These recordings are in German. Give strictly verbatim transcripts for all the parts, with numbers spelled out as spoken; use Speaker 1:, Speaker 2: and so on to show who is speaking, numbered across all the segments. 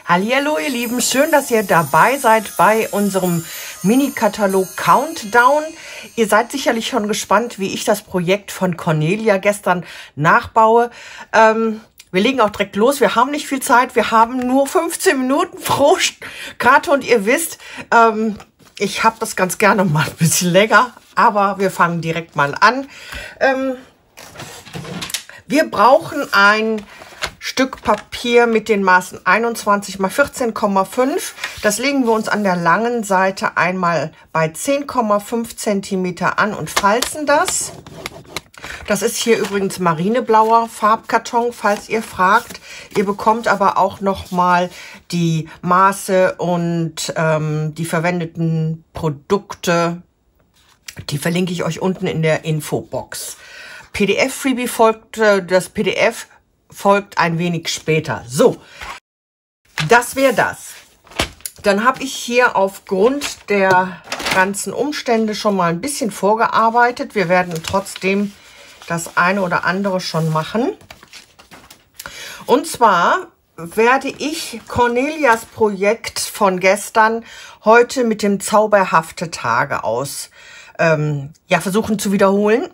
Speaker 1: Hallihallo ihr Lieben, schön, dass ihr dabei seid bei unserem Mini-Katalog Countdown. Ihr seid sicherlich schon gespannt, wie ich das Projekt von Cornelia gestern nachbaue. Ähm, wir legen auch direkt los, wir haben nicht viel Zeit, wir haben nur fünfzehn Minuten pro Karte und ihr wisst, ähm, ich habe das ganz gerne mal ein bisschen länger, aber wir fangen direkt mal an. Ähm, wir brauchen ein Stück Papier mit den Maßen einundzwanzig mal vierzehn Komma fünf. Das legen wir uns an der langen Seite einmal bei zehn Komma fünf Zentimeter an und falzen das. Das ist hier übrigens marineblauer Farbkarton, falls ihr fragt. Ihr bekommt aber auch noch mal die Maße und ähm, die verwendeten Produkte. Die verlinke ich euch unten in der Infobox. P D F-Freebie folgt, äh, das P D F folgt ein wenig später. So, das wäre das. Dann habe ich hier aufgrund der ganzen Umstände schon mal ein bisschen vorgearbeitet. Wir werden trotzdem das eine oder andere schon machen. Und zwar werde ich Cornelias Projekt von gestern heute mit dem zauberhafte Tage aus ähm, ja, versuchen zu wiederholen.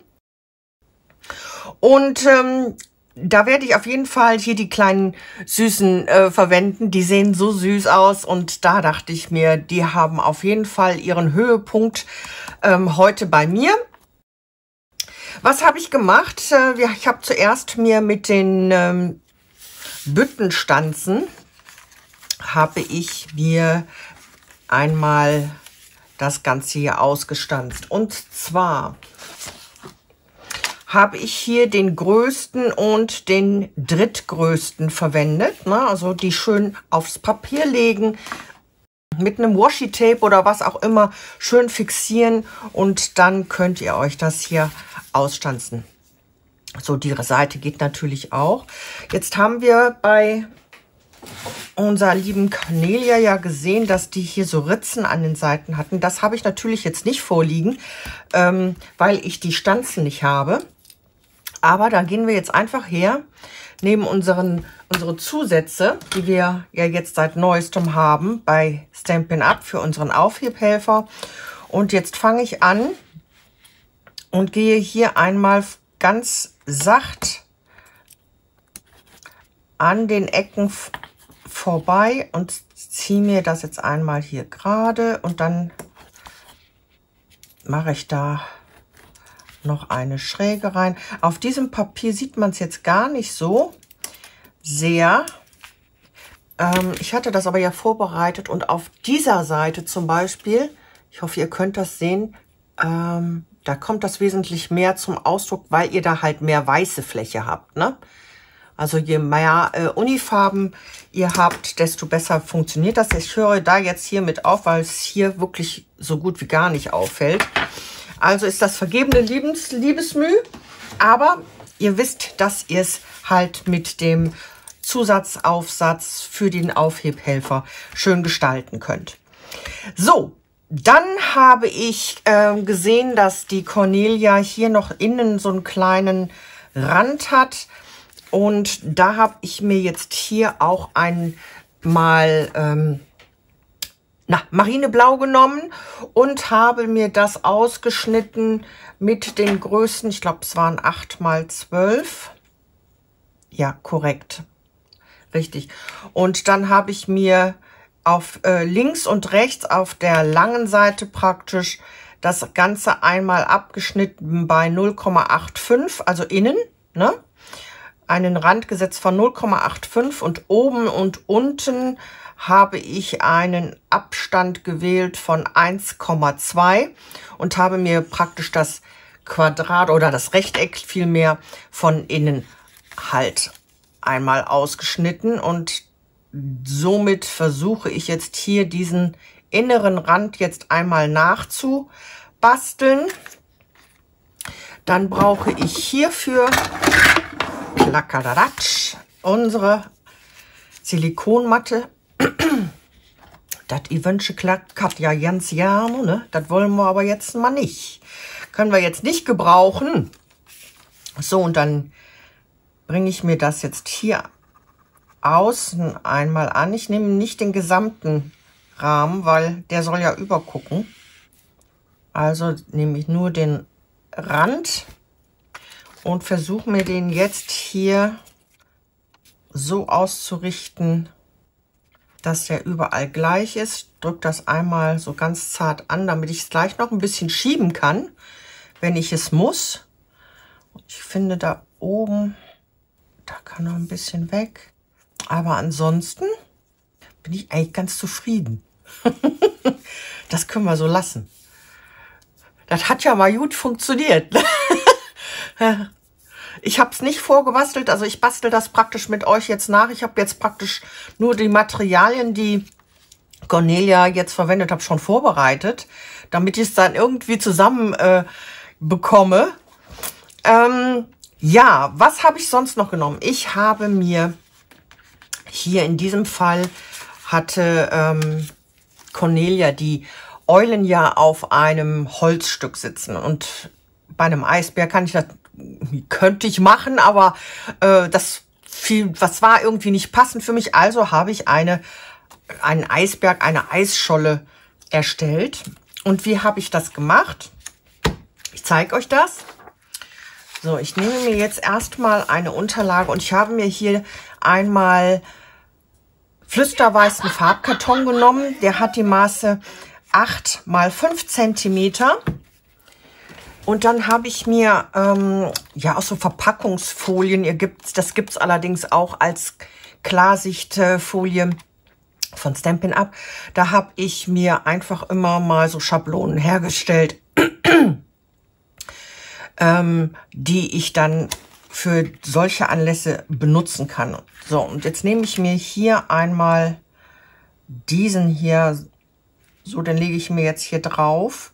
Speaker 1: Und ähm, da werde ich auf jeden Fall hier die kleinen Süßen äh, verwenden. Die sehen so süß aus und da dachte ich mir, die haben auf jeden Fall ihren Höhepunkt ähm, heute bei mir. Was habe ich gemacht? Äh, ich habe zuerst mir mit den ähm, Büttenstanzen habe ich mir einmal das Ganze hier ausgestanzt. Und zwar habe ich hier den größten und den drittgrößten verwendet. Ne? Also die schön aufs Papier legen, mit einem Washi-Tape oder was auch immer schön fixieren und dann könnt ihr euch das hier ausstanzen. So, die Seite geht natürlich auch. Jetzt haben wir bei unserer lieben Cornelia ja gesehen, dass die hier so Ritzen an den Seiten hatten. Das habe ich natürlich jetzt nicht vorliegen, ähm, weil ich die Stanzen nicht habe. Aber da gehen wir jetzt einfach her, nehmen unseren, unsere Zusätze, die wir ja jetzt seit Neuestem haben, bei Stampin' Up! Für unseren Aufhebhelfer. Und jetzt fange ich an und gehe hier einmal ganz sacht an den Ecken vorbei und ziehe mir das jetzt einmal hier gerade und dann mache ich da noch eine Schräge rein. Auf diesem Papier sieht man es jetzt gar nicht so sehr. Ähm, ich hatte das aber ja vorbereitet und auf dieser Seite zum Beispiel, ich hoffe, ihr könnt das sehen, ähm, da kommt das wesentlich mehr zum Ausdruck, weil ihr da halt mehr weiße Fläche habt, ne? Also je mehr äh, Unifarben ihr habt, desto besser funktioniert das. Ich höre da jetzt hier mit auf, weil es hier wirklich so gut wie gar nicht auffällt. Also ist das vergebene Liebes, Liebesmüh, aber ihr wisst, dass ihr es halt mit dem Zusatzaufsatz für den Aufhebhelfer schön gestalten könnt. So, dann habe ich äh, gesehen, dass die Cornelia hier noch innen so einen kleinen Rand hat. Und da habe ich mir jetzt hier auch einmal ähm, na, Marineblau genommen und habe mir das ausgeschnitten mit den Größen, ich glaube es waren acht mal zwölf. Ja, korrekt. Richtig. Und dann habe ich mir auf äh, links und rechts auf der langen Seite praktisch das Ganze einmal abgeschnitten bei null Komma fünfundachtzig, also innen, ne? Einen Rand gesetzt von null Komma fünfundachtzig und oben und unten habe ich einen Abstand gewählt von eins Komma zwei und habe mir praktisch das Quadrat oder das Rechteck vielmehr von innen halt einmal ausgeschnitten und somit versuche ich jetzt hier diesen inneren Rand jetzt einmal nachzubasteln. Dann brauche ich hierfür Klackeradatsch, unsere Silikonmatte. Das Ivensche klackert ja ganz gerne, ne? Das wollen wir aber jetzt mal nicht. Können wir jetzt nicht gebrauchen. So, und dann bringe ich mir das jetzt hier außen einmal an. Ich nehme nicht den gesamten Rahmen, weil der soll ja übergucken. Also nehme ich nur den Rand und versuche mir den jetzt hier so auszurichten, dass der überall gleich ist. Drücke das einmal so ganz zart an, damit ich es gleich noch ein bisschen schieben kann, wenn ich es muss. Ich finde da oben, da kann noch ein bisschen weg. Aber ansonsten bin ich eigentlich ganz zufrieden. Das können wir so lassen. Das hat ja mal gut funktioniert. Ich habe es nicht vorgebastelt, also ich bastel das praktisch mit euch jetzt nach. Ich habe jetzt praktisch nur die Materialien, die Cornelia jetzt verwendet hat, schon vorbereitet, damit ich es dann irgendwie zusammen äh, bekomme. Ähm, ja, was habe ich sonst noch genommen? Ich habe mir hier in diesem Fall hatte ähm, Cornelia die Eulen ja auf einem Holzstück sitzen. Und bei einem Eisbär kann ich das, könnte ich machen, aber äh, das viel, was war irgendwie nicht passend für mich. Also habe ich eine, einen Eisberg, eine Eisscholle erstellt. Und wie habe ich das gemacht? Ich zeige euch das. So, ich nehme mir jetzt erstmal eine Unterlage und ich habe mir hier einmal flüsterweißen Farbkarton genommen. Der hat die Maße acht mal fünf Zentimeter. Und dann habe ich mir ähm, ja aus so Verpackungsfolien, ihr gibt's, das gibt es allerdings auch als Klarsichtfolie von Stampin' Up. Da habe ich mir einfach immer mal so Schablonen hergestellt, ähm, die ich dann für solche Anlässe benutzen kann. So, und jetzt nehme ich mir hier einmal diesen hier, so, den lege ich mir jetzt hier drauf.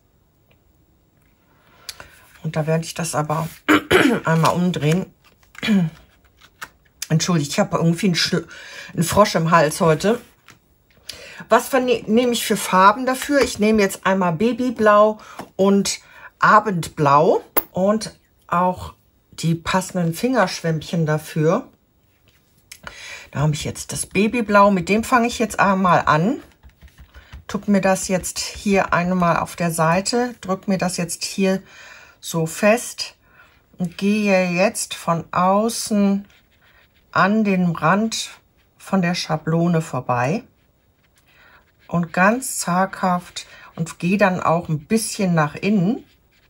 Speaker 1: Und da werde ich das aber einmal umdrehen. Entschuldigt, ich habe irgendwie einen, Sch einen Frosch im Hals heute. Was nehme ich für Farben dafür? Ich nehme jetzt einmal Babyblau und Abendblau und auch die passenden Fingerschwämmchen dafür. Da habe ich jetzt das Babyblau, mit dem fange ich jetzt einmal an. Tue mir das jetzt hier einmal auf der Seite, drücke mir das jetzt hier so fest und gehe jetzt von außen an den Rand von der Schablone vorbei und ganz zaghaft und gehe dann auch ein bisschen nach innen.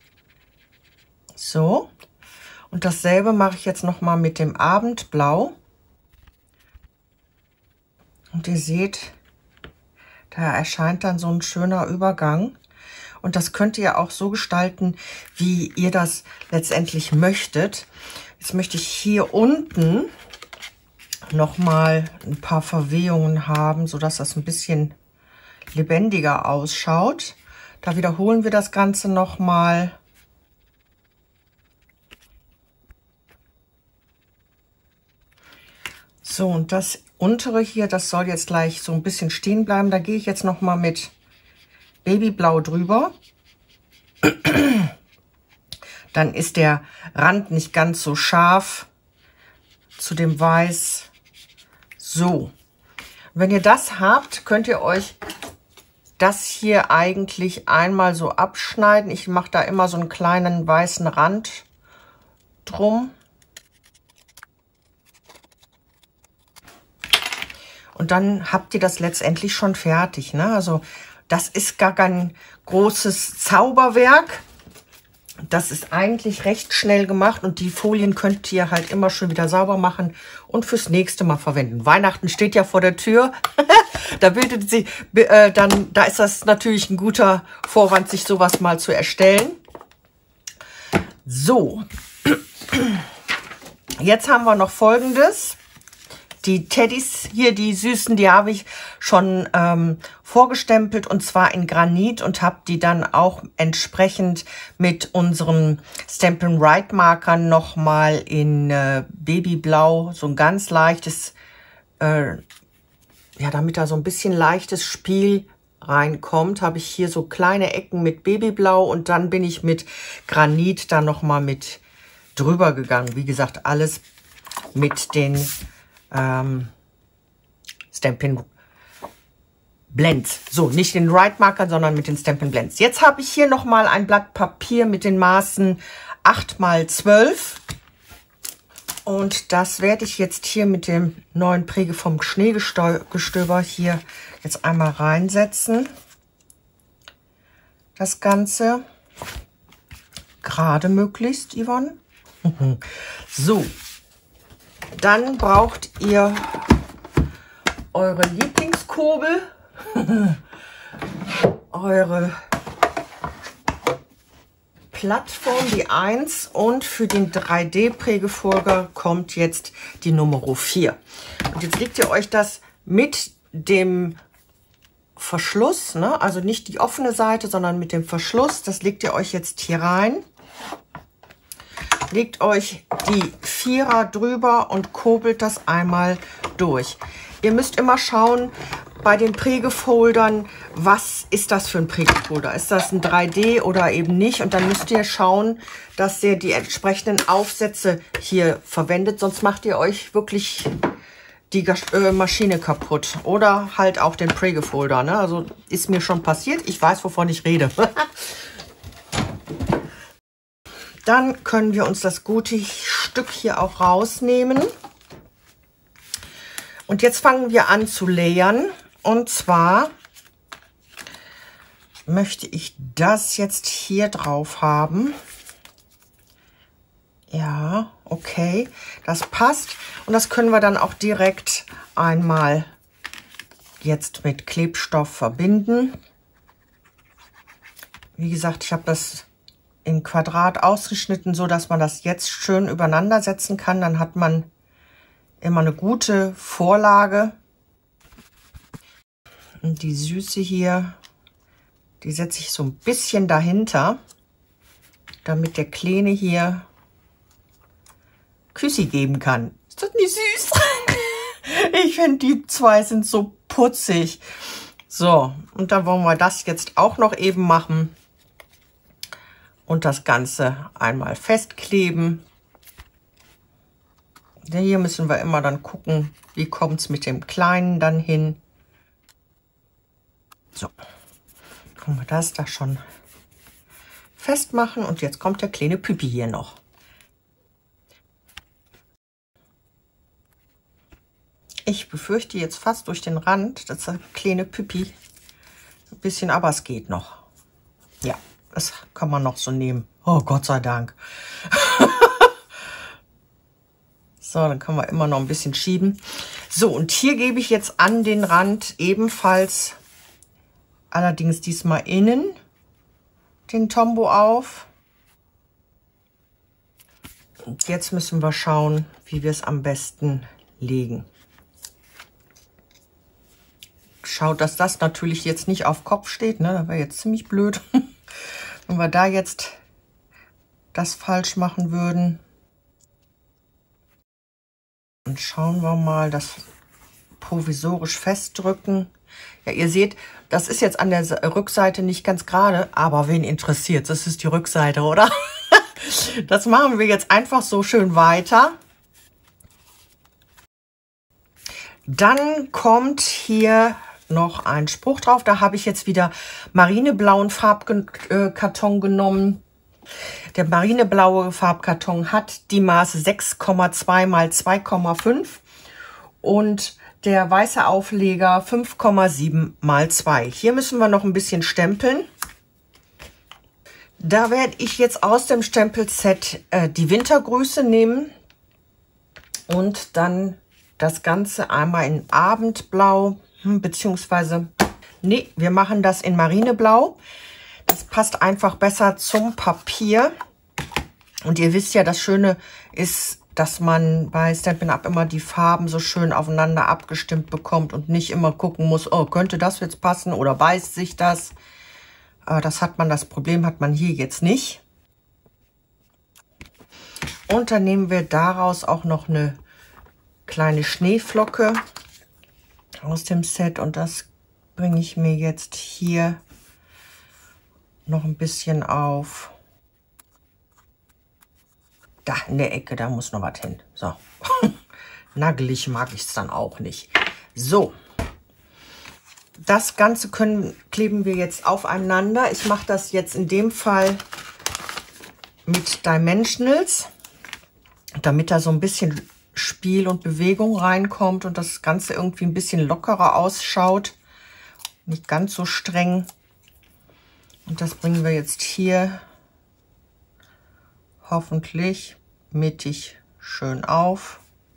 Speaker 1: So, und dasselbe mache ich jetzt noch mal mit dem Abendblau. Und ihr seht, da erscheint dann so ein schöner Übergang. Und das könnt ihr auch so gestalten, wie ihr das letztendlich möchtet. Jetzt möchte ich hier unten noch mal ein paar Verwehungen haben, sodass das ein bisschen lebendiger ausschaut. Da wiederholen wir das Ganze noch mal. So, und das untere hier, das soll jetzt gleich so ein bisschen stehen bleiben. Da gehe ich jetzt noch mal mit Babyblau drüber. Dann ist der Rand nicht ganz so scharf zu dem Weiß. So, wenn ihr das habt, könnt ihr euch das hier eigentlich einmal so abschneiden. Ich mache da immer so einen kleinen weißen Rand drum. Und dann habt ihr das letztendlich schon fertig, ne? Also das ist gar kein großes Zauberwerk. Das ist eigentlich recht schnell gemacht und die Folien könnt ihr halt immer schon wieder sauber machen und fürs nächste Mal verwenden. Weihnachten steht ja vor der Tür. Da bildet sie, äh, dann, da ist das natürlich ein guter Vorwand, sich sowas mal zu erstellen. So, jetzt haben wir noch Folgendes. Die Teddys hier, die süßen, die habe ich schon ähm, vorgestempelt und zwar in Granit und habe die dann auch entsprechend mit unseren Stampin' Rite Markern nochmal in äh, Babyblau, so ein ganz leichtes, äh, ja, damit da so ein bisschen leichtes Spiel reinkommt, habe ich hier so kleine Ecken mit Babyblau und dann bin ich mit Granit da nochmal mit drüber gegangen. Wie gesagt, alles mit den Ähm, Stampin' Blends. So, nicht den Right Markern, sondern mit den Stampin' Blends. Jetzt habe ich hier nochmal ein Blatt Papier mit den Maßen acht mal zwölf. Und das werde ich jetzt hier mit dem neuen Prägeform Schneegestöber hier jetzt einmal reinsetzen. Das Ganze gerade möglichst, Yvonne. So, dann braucht ihr eure Lieblingskurbel, eure Plattform, die eins, und für den drei D Prägefolger kommt jetzt die Nummer vier. Und jetzt legt ihr euch das mit dem Verschluss, ne? Also nicht die offene Seite, sondern mit dem Verschluss, das legt ihr euch jetzt hier rein. Legt euch die Vierer drüber und kurbelt das einmal durch. Ihr müsst immer schauen, bei den Prägefoldern, was ist das für ein Prägefolder? Ist das ein drei D oder eben nicht? Und dann müsst ihr schauen, dass ihr die entsprechenden Aufsätze hier verwendet. Sonst macht ihr euch wirklich die äh, Maschine kaputt. Oder halt auch den Prägefolder. Ne? Also ist mir schon passiert. Ich weiß, wovon ich rede. Dann können wir uns das gute Stück hier auch rausnehmen. Und jetzt fangen wir an zu layern. Und zwar möchte ich das jetzt hier drauf haben. Ja, okay, das passt. Und das können wir dann auch direkt einmal jetzt mit Klebstoff verbinden. Wie gesagt, ich habe das in Quadrat ausgeschnitten, so dass man das jetzt schön übereinander setzen kann. Dann hat man immer eine gute Vorlage. Und die Süße hier, die setze ich so ein bisschen dahinter, damit der Kleine hier Küssi geben kann. Ist das nicht süß? Ich finde, die zwei sind so putzig. So, und dann wollen wir das jetzt auch noch eben machen. Und das Ganze einmal festkleben. Hier müssen wir immer dann gucken, wie kommt es mit dem Kleinen dann hin. So, können wir das da schon festmachen. Und jetzt kommt der kleine Püppi hier noch. Ich befürchte jetzt fast durch den Rand, dass der kleine Püppi ein bisschen, aber es geht noch. Ja, das kann man noch so nehmen. Oh, Gott sei Dank. So, dann können wir immer noch ein bisschen schieben. So, und hier gebe ich jetzt an den Rand ebenfalls, allerdings diesmal innen, den Tombow auf. Und jetzt müssen wir schauen, wie wir es am besten legen. Schaut, dass das natürlich jetzt nicht auf Kopf steht, ne? Das wäre jetzt ziemlich blöd, wenn wir da jetzt das falsch machen würden. Und schauen wir mal, das provisorisch festdrücken. Ja, ihr seht, das ist jetzt an der Rückseite nicht ganz gerade, aber wen interessiert? Das ist die Rückseite, oder? Das machen wir jetzt einfach so schön weiter. Dann kommt hier noch ein Spruch drauf. Da habe ich jetzt wieder marineblauen Farbkarton genommen. Der marineblaue Farbkarton hat die Maße sechs Komma zwei mal zwei Komma fünf und der weiße Aufleger fünf Komma sieben mal zwei. Hier müssen wir noch ein bisschen stempeln. Da werde ich jetzt aus dem Stempelset äh, die Wintergrüße nehmen und dann das Ganze einmal in Abendblau, hm, beziehungsweise, nee, wir machen das in Marineblau. Das passt einfach besser zum Papier. Und ihr wisst ja, das Schöne ist, dass man bei Stampin' Up immer die Farben so schön aufeinander abgestimmt bekommt und nicht immer gucken muss, oh, könnte das jetzt passen oder beißt sich das? Äh, das hat man, das Problem hat man hier jetzt nicht. Und dann nehmen wir daraus auch noch eine kleine Schneeflocke aus dem Set und das bringe ich mir jetzt hier noch ein bisschen auf. Da in der Ecke, da muss noch was hin. So, nagelig mag ich es dann auch nicht. So, das Ganze können, kleben wir jetzt aufeinander. Ich mache das jetzt in dem Fall mit Dimensionals, damit da so ein bisschen Spiel und Bewegung reinkommt und das Ganze irgendwie ein bisschen lockerer ausschaut. Nicht ganz so streng. Und das bringen wir jetzt hier hoffentlich mittig schön auf.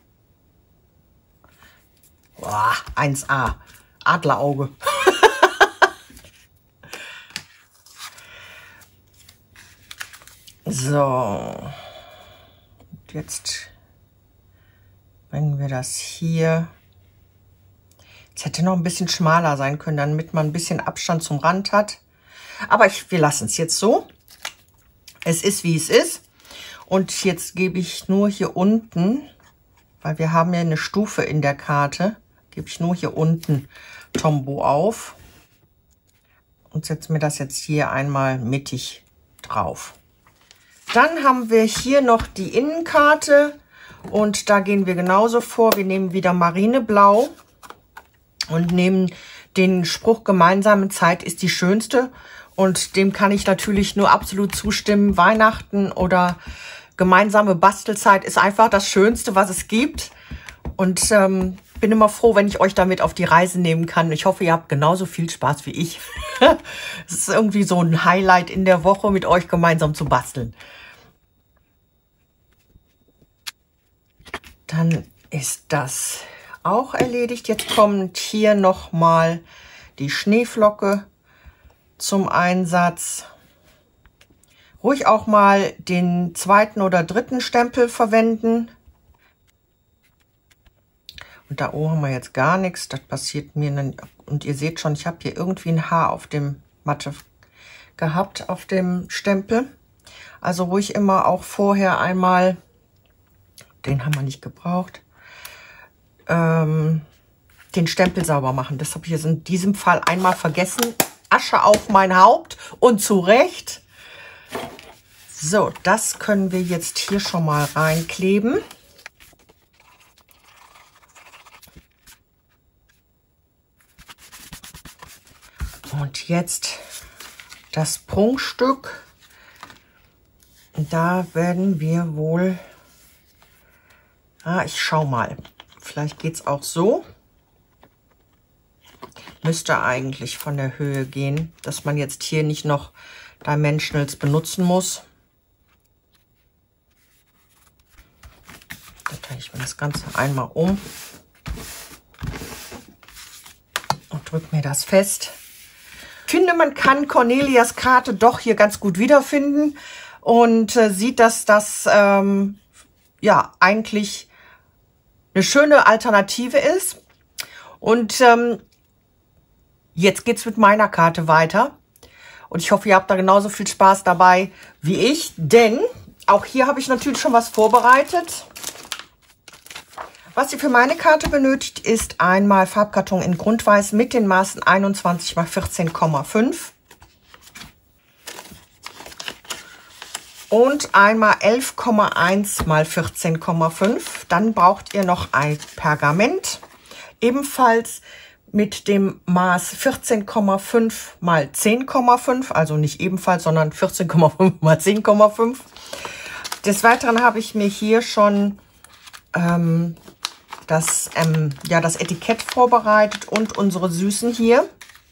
Speaker 1: Boah, eins A. Adlerauge. So. Und jetzt bringen wir das hier. Es hätte noch ein bisschen schmaler sein können, damit man ein bisschen Abstand zum Rand hat. Aber ich, wir lassen es jetzt so. Es ist, wie es ist. Und jetzt gebe ich nur hier unten, weil wir haben ja eine Stufe in der Karte, gebe ich nur hier unten Tombow auf und setze mir das jetzt hier einmal mittig drauf. Dann haben wir hier noch die Innenkarte und da gehen wir genauso vor. Wir nehmen wieder Marineblau und nehmen den Spruch, gemeinsame Zeit ist die schönste. Und dem kann ich natürlich nur absolut zustimmen. Weihnachten oder gemeinsame Bastelzeit ist einfach das Schönste, was es gibt. Und ähm, bin immer froh, wenn ich euch damit auf die Reise nehmen kann. Ich hoffe, ihr habt genauso viel Spaß wie ich. Es ist irgendwie so ein Highlight in der Woche, mit euch gemeinsam zu basteln. Dann ist das auch erledigt. Jetzt kommt hier nochmal die Schneeflocke zum Einsatz. Ruhig auch mal den zweiten oder dritten Stempel verwenden. Und da oben haben wir jetzt gar nichts. Das passiert mir dann. Und ihr seht schon, ich habe hier irgendwie ein Haar auf dem Matte gehabt, auf dem Stempel. Also ruhig immer auch vorher einmal, den haben wir nicht gebraucht, ähm, den Stempel sauber machen. Das habe ich jetzt in diesem Fall einmal vergessen. Asche auf mein Haupt und zurecht. So, das können wir jetzt hier schon mal reinkleben. Und jetzt das Prunkstück. Da werden wir wohl, ah, ich schau mal, vielleicht geht es auch so. Müsste eigentlich von der Höhe gehen, dass man jetzt hier nicht noch Dimensionals benutzen muss. Da drehe ich mir das Ganze einmal um und drücke mir das fest. Ich finde, man kann Cornelias Karte doch hier ganz gut wiederfinden und äh, sieht, dass das ähm, ja eigentlich eine schöne Alternative ist. Und ähm, jetzt geht's mit meiner Karte weiter. Und ich hoffe, ihr habt da genauso viel Spaß dabei wie ich, denn auch hier habe ich natürlich schon was vorbereitet. Was ihr für meine Karte benötigt, ist einmal Farbkarton in Grundweiß mit den Maßen einundzwanzig mal vierzehn Komma fünf und einmal elf Komma eins mal vierzehn Komma fünf. Dann braucht ihr noch ein Pergament, ebenfalls mit dem Maß vierzehn Komma fünf mal zehn Komma fünf, also nicht ebenfalls, sondern vierzehn Komma fünf mal zehn Komma fünf. Des Weiteren habe ich mir hier schon ähm, das, ähm, ja, das Etikett vorbereitet und unsere Süßen hier.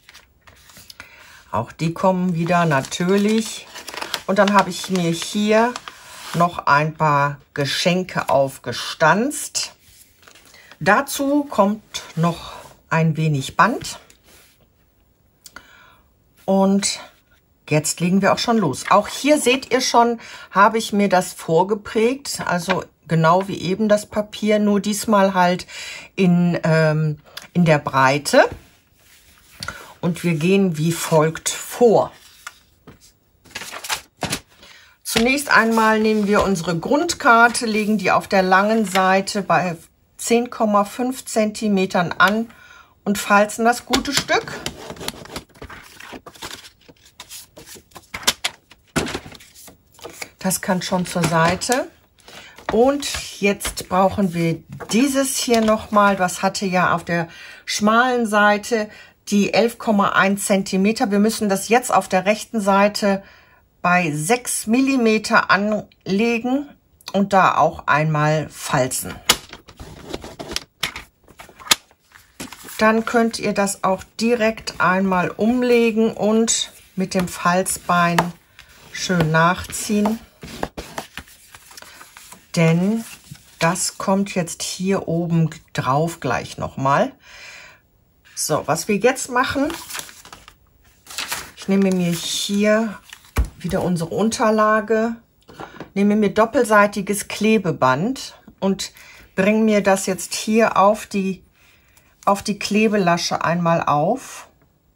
Speaker 1: Auch die kommen wieder natürlich. Und dann habe ich mir hier noch ein paar Geschenke aufgestanzt. Dazu kommt noch ein wenig Band. Und jetzt legen wir auch schon los. Auch hier seht ihr schon, habe ich mir das vorgeprägt. Also genau wie eben das Papier, nur diesmal halt in, ähm, in der Breite. Und wir gehen wie folgt vor. Zunächst einmal nehmen wir unsere Grundkarte, legen die auf der langen Seite bei zehn Komma fünf Zentimetern an und falzen das gute Stück. Das kann schon zur Seite. Und jetzt brauchen wir dieses hier nochmal. Das hatte ja auf der schmalen Seite die elf Komma eins Zentimeter. Wir müssen das jetzt auf der rechten Seite bei sechs Millimeter anlegen und da auch einmal falzen. Dann könnt ihr das auch direkt einmal umlegen und mit dem Falzbein schön nachziehen. Denn das kommt jetzt hier oben drauf gleich nochmal. So, was wir jetzt machen, ich nehme mir hier wieder unsere Unterlage, nehme mir doppelseitiges Klebeband und bringe mir das jetzt hier auf die, auf die Klebelasche einmal auf.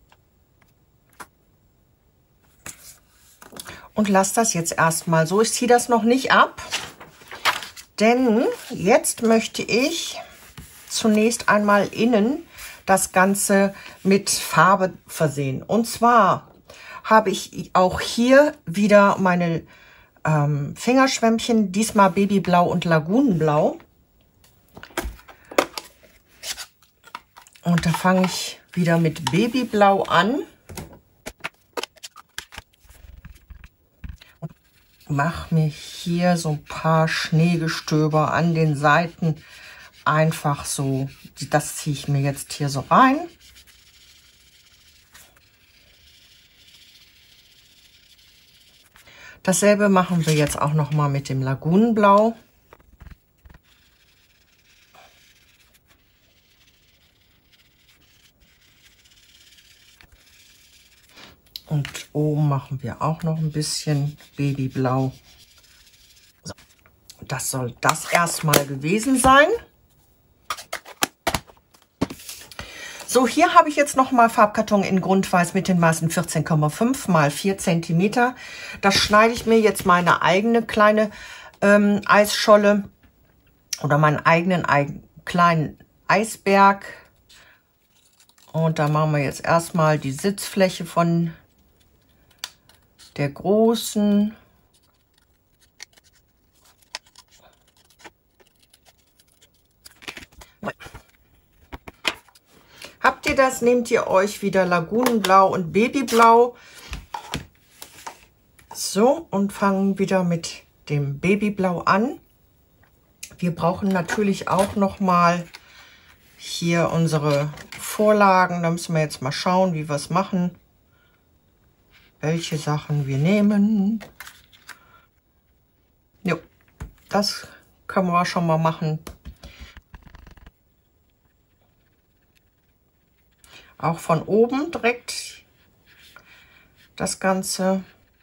Speaker 1: Und lasse das jetzt erstmal so. Ich ziehe das noch nicht ab, denn jetzt möchte ich zunächst einmal innen das Ganze mit Farbe versehen. Und zwar habe ich auch hier wieder meine ähm, Fingerschwämmchen, diesmal Babyblau und Lagunenblau. Und da fange ich wieder mit Babyblau an. Und mache mir hier so ein paar Schneegestöber an den Seiten. Einfach so, das ziehe ich mir jetzt hier so rein. Dasselbe machen wir jetzt auch noch mal mit dem Lagunenblau. Und oben machen wir auch noch ein bisschen Babyblau. So, das soll das erstmal gewesen sein. So, hier habe ich jetzt noch mal Farbkarton in Grundweiß mit den Maßen vierzehn Komma fünf mal vier Zentimeter. Das schneide ich mir jetzt meine eigene kleine ähm, Eisscholle oder meinen eigenen eigen, kleinen Eisberg. Und da machen wir jetzt erstmal die Sitzfläche von der großen. Habt ihr das, nehmt ihr euch wieder Lagunenblau und Babyblau. So, und fangen wieder mit dem Babyblau an. Wir brauchen natürlich auch noch mal hier unsere Vorlagen. Da müssen wir jetzt mal schauen, wie wir es machen. Welche Sachen wir nehmen. Jo, das können wir schon mal machen. Auch von oben direkt das Ganze.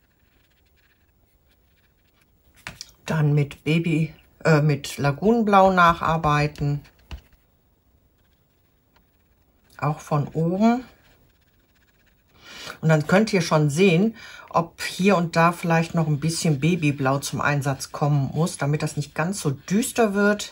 Speaker 1: Dann mit Baby, äh, mit Lagunenblau nacharbeiten. Auch von oben. Und dann könnt ihr schon sehen, ob hier und da vielleicht noch ein bisschen Babyblau zum Einsatz kommen muss, damit das nicht ganz so düster wird.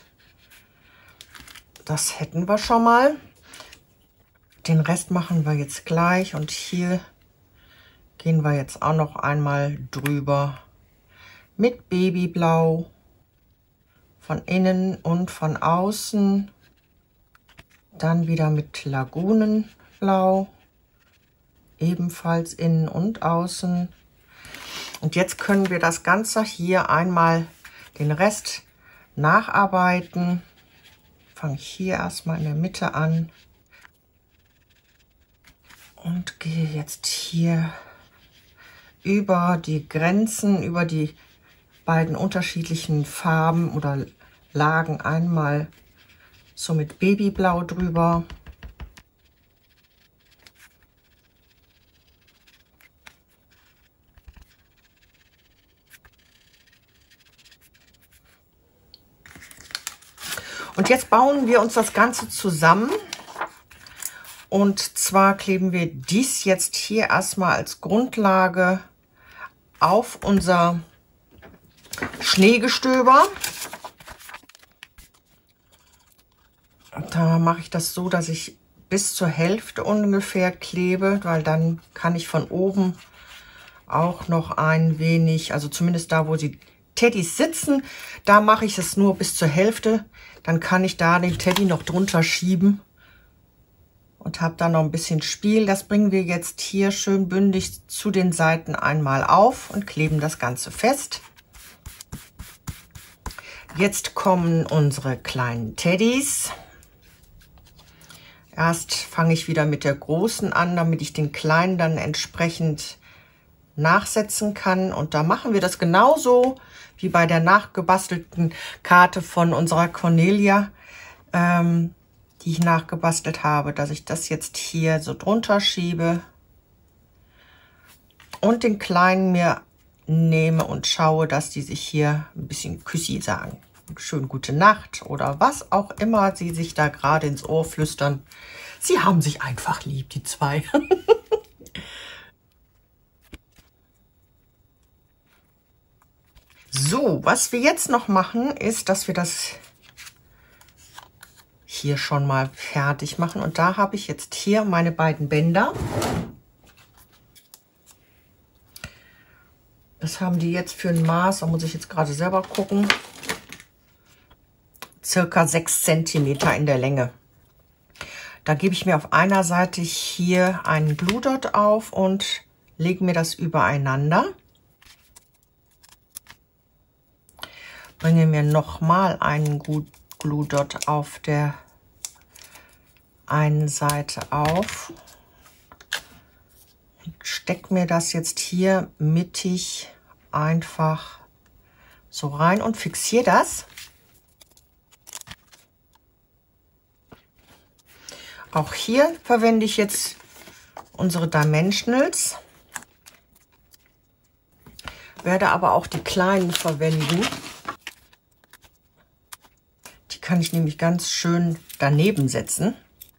Speaker 1: Das hätten wir schon mal. Den Rest machen wir jetzt gleich und hier gehen wir jetzt auch noch einmal drüber mit Babyblau von innen und von außen. Dann wieder mit Lagunenblau, ebenfalls innen und außen. Und jetzt können wir das Ganze hier einmal den Rest nacharbeiten. Fange ich hier erstmal in der Mitte an. Und gehe jetzt hier über die Grenzen, über die beiden unterschiedlichen Farben oder Lagen einmal so mit Babyblau drüber. Und jetzt bauen wir uns das Ganze zusammen. Und zwar kleben wir dies jetzt hier erstmal als Grundlage auf unser Schneegestöber. Da mache ich das so, dass ich bis zur Hälfte ungefähr klebe, weil dann kann ich von oben auch noch ein wenig, also zumindest da, wo die Teddys sitzen, da mache ich es nur bis zur Hälfte. Dann kann ich da den Teddy noch drunter schieben. und habe da noch ein bisschen Spiel. Das bringen wir jetzt hier schön bündig zu den Seiten einmal auf und kleben das Ganze fest. Jetzt kommen unsere kleinen Teddys. Erst fange ich wieder mit der großen an, damit ich den kleinen dann entsprechend nachsetzen kann. Und da machen wir das genauso wie bei der nachgebastelten Karte von unserer Cornelia, ähm, die ich nachgebastelt habe, dass ich das jetzt hier so drunter schiebe und den kleinen mir nehme und schaue, dass die sich hier ein bisschen Küssi sagen. Schön gute Nacht oder was auch immer sie sich da gerade ins Ohr flüstern. Sie haben sich einfach lieb, die zwei. So, was wir jetzt noch machen, ist, dass wir das hier schon mal fertig machen. Und da habe ich jetzt hier meine beiden Bänder. Das haben die jetzt für ein Maß, da muss ich jetzt gerade selber gucken, circa sechs Zentimeter in der Länge. Da gebe ich mir auf einer Seite hier einen Glue Dot auf und lege mir das übereinander. Bringe mir nochmal einen Glue Dot auf der einen Seite auf. Stecke mir das jetzt hier mittig einfach so rein und fixiere das. Auch hier verwende ich jetzt unsere Dimensionals, werde aber auch die kleinen verwenden. Die kann ich nämlich ganz schön daneben setzen.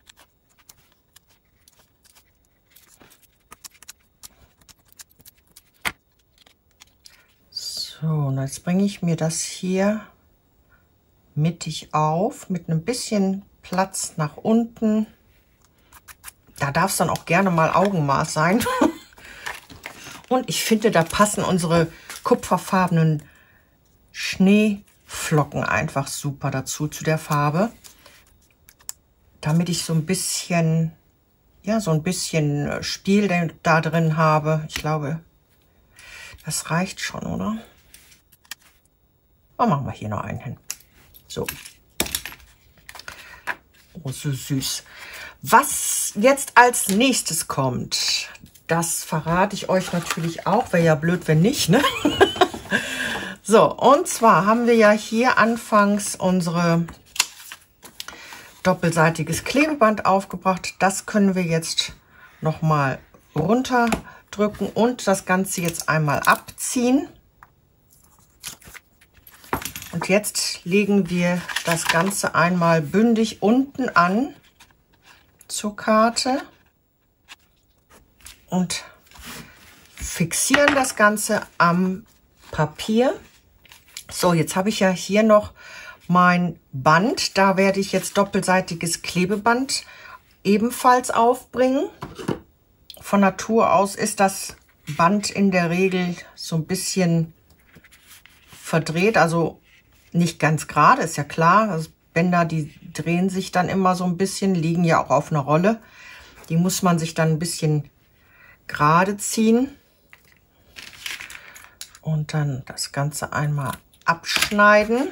Speaker 1: So, und jetzt bringe ich mir das hier mittig auf mit ein bisschen Platz nach unten. Da darf es dann auch gerne mal Augenmaß sein. Und ich finde, da passen unsere kupferfarbenen Schneeflocken einfach super dazu, zu der Farbe. Damit ich so ein bisschen, ja, so ein bisschen Spiel da drin habe. Ich glaube, das reicht schon, oder? Oh, machen wir hier noch einen hin. So. Oh, so süß. Was jetzt als nächstes kommt, das verrate ich euch natürlich auch. Wäre ja blöd, wenn nicht, ne? So, und zwar haben wir ja hier anfangs unsere doppelseitiges Klebeband aufgebracht. Das können wir jetzt nochmal runterdrücken und das Ganze jetzt einmal abziehen. Und jetzt legen wir das Ganze einmal bündig unten an zur Karte und fixieren das Ganze am Papier. So, jetzt habe ich ja hier noch mein Band. Da werde ich jetzt doppelseitiges Klebeband ebenfalls aufbringen. Von Natur aus ist das Band in der Regel so ein bisschen verdreht, also nicht ganz gerade, ist ja klar. Also Bänder, die drehen sich dann immer so ein bisschen, liegen ja auch auf einer Rolle. Die muss man sich dann ein bisschen gerade ziehen. Und dann das Ganze einmal abschneiden.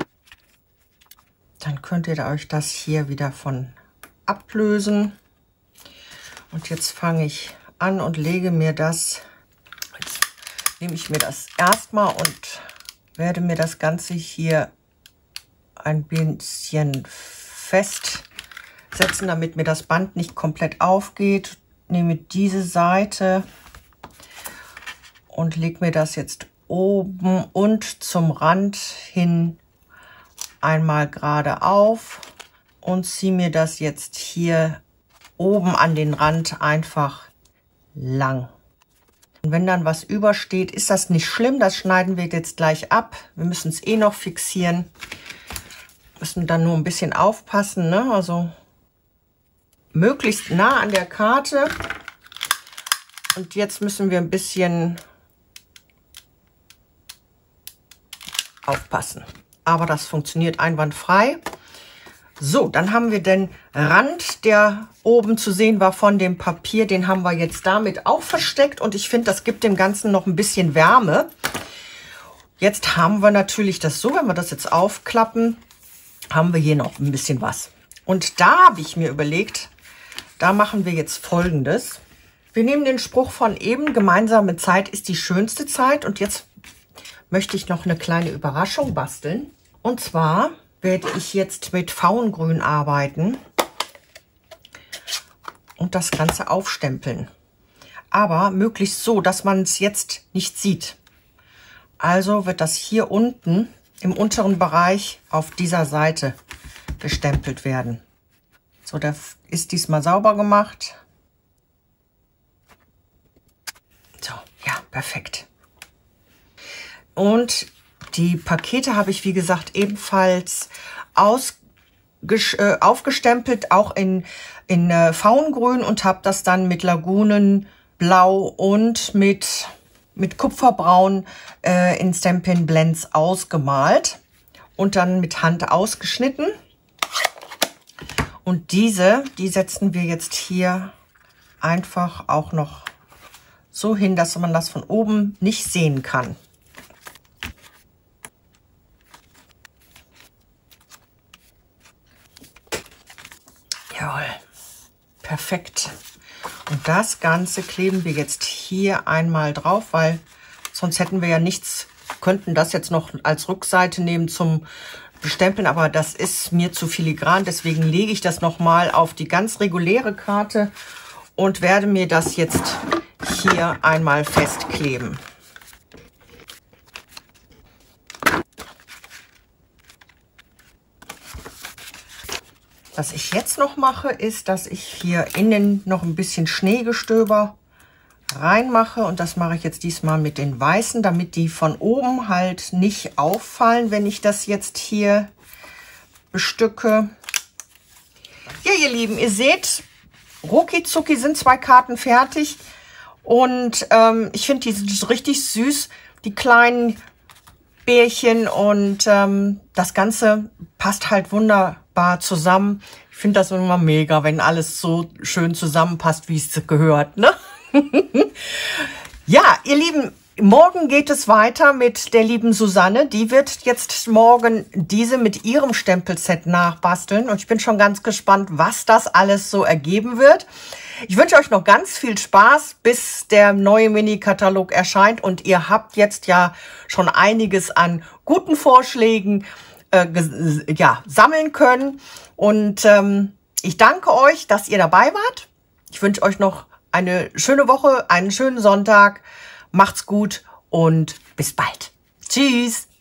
Speaker 1: Dann könnt ihr euch das hier wieder von ablösen. Und jetzt fange ich an und lege mir das, jetzt nehme ich mir das erstmal und werde mir das Ganze hier ein bisschen festsetzen, damit mir das Band nicht komplett aufgeht. Nehme diese Seite und lege mir das jetzt oben und zum Rand hin einmal gerade auf und ziehe mir das jetzt hier oben an den Rand einfach lang. Und wenn dann was übersteht, ist das nicht schlimm. Das schneiden wir jetzt gleich ab. Wir müssen es eh noch fixieren. Müssen dann nur ein bisschen aufpassen, ne? Also möglichst nah an der Karte. Und jetzt müssen wir ein bisschen aufpassen. Aber das funktioniert einwandfrei. So, dann haben wir den Rand, der oben zu sehen war von dem Papier. Den haben wir jetzt damit auch versteckt. Und ich finde, das gibt dem Ganzen noch ein bisschen Wärme. Jetzt haben wir natürlich das so, wenn wir das jetzt aufklappen, haben wir hier noch ein bisschen was. Und da habe ich mir überlegt, da machen wir jetzt Folgendes. Wir nehmen den Spruch von eben, gemeinsame Zeit ist die schönste Zeit. Und jetzt möchte ich noch eine kleine Überraschung basteln. Und zwar werde ich jetzt mit Faungrün arbeiten und das Ganze aufstempeln. Aber möglichst so, dass man es jetzt nicht sieht. Also wird das hier unten im unteren Bereich auf dieser Seite gestempelt werden. So, der ist diesmal sauber gemacht. So, ja, perfekt. Und die Pakete habe ich, wie gesagt, ebenfalls aus, äh, aufgestempelt, auch in, in äh, Faungrün und habe das dann mit Lagunenblau und mit, mit Kupferbraun äh, in Stampin' Blends ausgemalt und dann mit Hand ausgeschnitten. Und diese, die setzen wir jetzt hier einfach auch noch so hin, dass man das von oben nicht sehen kann. Jawohl, perfekt. Und das Ganze kleben wir jetzt hier einmal drauf, weil sonst hätten wir ja nichts, könnten das jetzt noch als Rückseite nehmen zum Bestempeln, aber das ist mir zu filigran, deswegen lege ich das nochmal auf die ganz reguläre Karte und werde mir das jetzt hier einmal festkleben. Was ich jetzt noch mache, ist, dass ich hier innen noch ein bisschen Schneegestöber reinmache. Und das mache ich jetzt diesmal mit den weißen, damit die von oben halt nicht auffallen, wenn ich das jetzt hier bestücke. Ja, ihr Lieben, ihr seht, rucki zucki sind zwei Karten fertig. Und ähm, ich finde, die sind richtig süß, die kleinen Bärchen. Und ähm, das Ganze passt halt wunderbar zusammen. Ich finde das immer mega, wenn alles so schön zusammenpasst, wie es gehört, ne? Ja, ihr Lieben, morgen geht es weiter mit der lieben Susanne. Die wird jetzt morgen diese mit ihrem Stempelset nachbasteln. Und ich bin schon ganz gespannt, was das alles so ergeben wird. Ich wünsche euch noch ganz viel Spaß, bis der neue Mini-Katalog erscheint. Und ihr habt jetzt ja schon einiges an guten Vorschlägen äh, ja, sammeln können. Und ähm, ich danke euch, dass ihr dabei wart. Ich wünsche euch noch eine schöne Woche, einen schönen Sonntag. Macht's gut und bis bald. Tschüss.